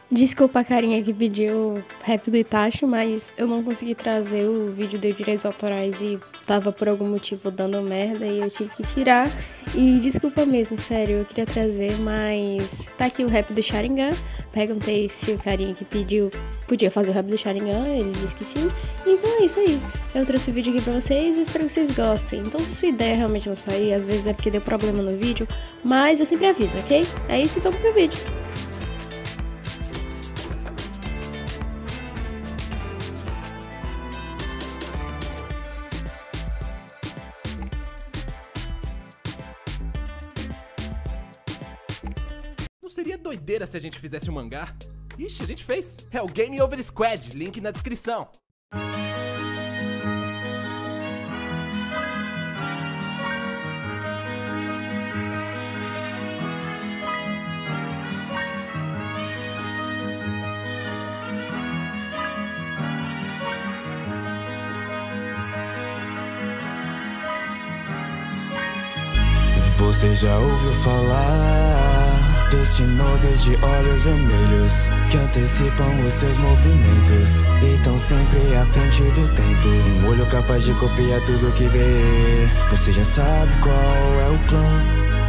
Desculpa a carinha que pediu rap do Itachi, mas eu não consegui trazer o vídeo de direitos autorais e tava por algum motivo dando merda e eu tive que tirar. E desculpa mesmo, sério, eu queria trazer, mas tá aqui o rap do Sharingan. Perguntei se o carinha que pediu podia fazer o rap do Sharingan, ele disse que sim. Então é isso aí, eu trouxe o vídeo aqui pra vocês e espero que vocês gostem. Então se sua ideia realmente não sair, às vezes é porque deu problema no vídeo, mas eu sempre aviso, ok? É isso, então pro vídeo. Não seria doideira se a gente fizesse um mangá? Ixi, a gente fez. É o Game Over Squad, link na descrição. Você já ouviu falar dos shinobis de olhos vermelhos que antecipam os seus movimentos e estão sempre à frente do tempo? Um olho capaz de copiar tudo que vê. Você já sabe qual é o clã,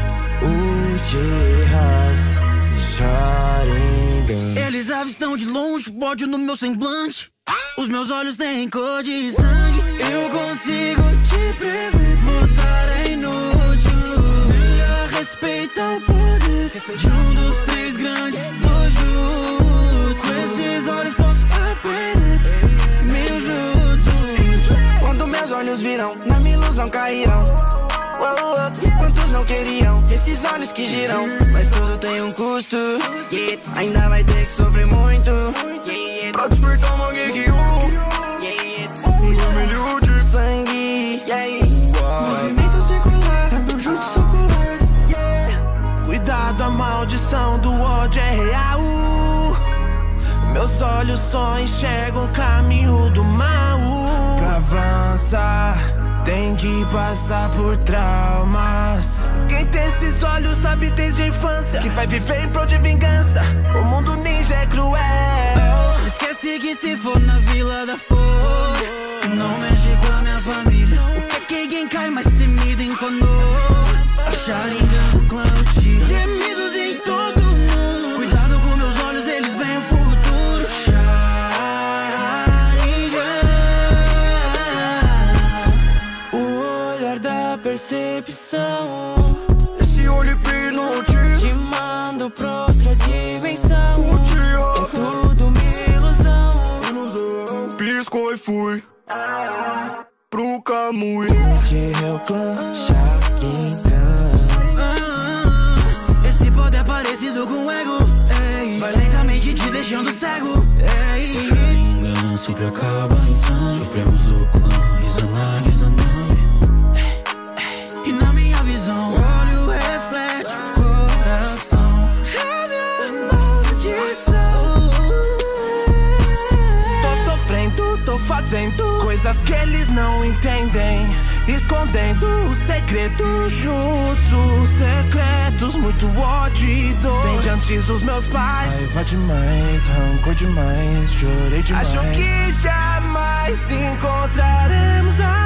Uchihas Sharingan. Eles avistam de longe o ódio no meu semblante. Os meus olhos têm cor de sangue. Eu consigo te prever, lutar é inútil. Melhor respeitar o poder de um dos três grandes dojutsu. Com esses olhos posso aprender mil jutsus. Quando meus olhos virão, na minha ilusão cairão. Quantos não queriam esses olhos que giram? Mas tudo tem um custo, ainda vai ter que sofrer muito pra despertar uma Genkyu, vermelho de sangue, movimento circular, é meu jutsu ocular. Cuidado, a maldição do ódio é real. Meus olhos só enxergam o caminho do mal. Pra avançar tem que passar por traumas. Quem tem esses olhos sabe desde a infância que vai viver em prol de vingança. O mundo ninja é cruel. Esquece que se for na Vila da Flor, não mexe com a minha família. O que é que alguém cai mais temido em Konoha? A Sharingan do clã Uchiha, temidos em todo mundo. Cuidado com meus olhos, eles veem o futuro. O olhar da percepção, Esse olho hipnotizante te mando pra outra dimensão. Uchiha, É tudo uma ilusão. piscou e fui pro Kamui. Uchiha é o clã Sharingan. Esse poder é parecido com o ego, vai lentamente te deixando cego. O Sharingan sempre acaba insano. Supremos do clã Izanagi, Izanami. E na minha visão, o olho reflete o coração. É minha maldição. Tô sofrendo, tô fazendo coisas que eles não entendem, escondendo os segredos, jutsus secretos, muito ódio e dor. Vem de antes dos meus pais. Raiva demais, rancor demais, chorei demais. Acho que jamais encontraremos a